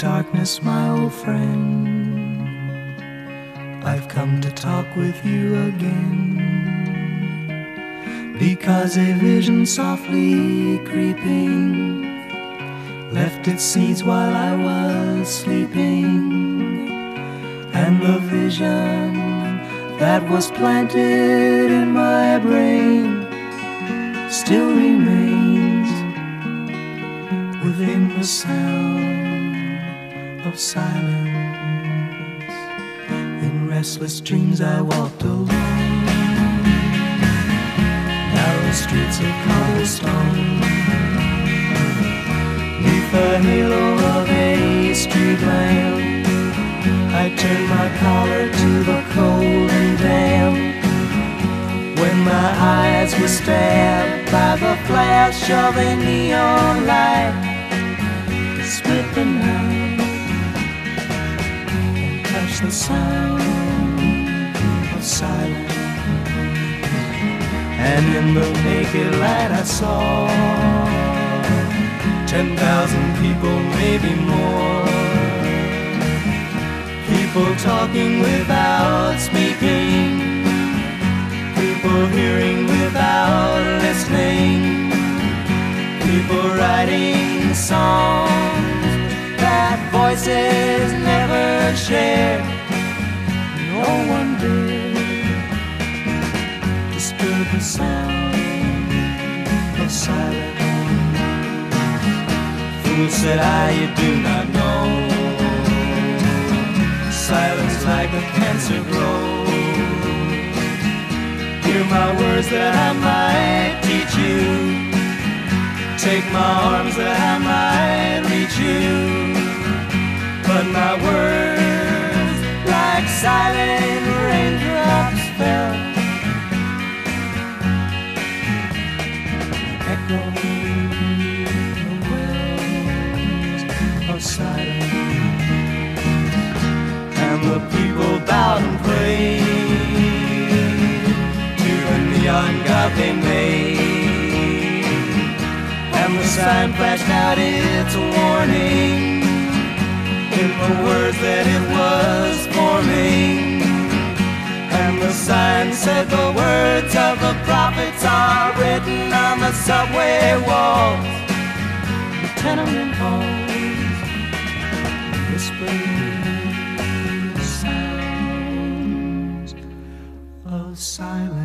darkness, my old friend, I've come to talk with you again, because a vision softly creeping left its seeds while I was sleeping, and the vision that was planted in my brain still remains within the sound of silence. In restless dreams I walked alone, narrow streets of cobblestone, neath the halo of a street lamp. I turned my collar to the cold and damp, when my eyes were stabbed by the flash of a neon light. Split the night and touch the sound of silence, and in the naked light I saw 10,000 people, maybe more, people talking without speaking, people hearing without listening, people writing songs that voices never share. No one dared disturb the sound of silence. Fool, said I, you do not know, silence like a cancer grows. Hear my words that I might teach you, take my arms that I might reach you, but my words like silent raindrops fell, echoing the wells of silence. And the people bowed and prayed to the neon god they made, and the sign flashed out its warning in the words that it was forming. And the sign said the words of the prophets are written on the subway walls, the tenement halls, whispering of silence.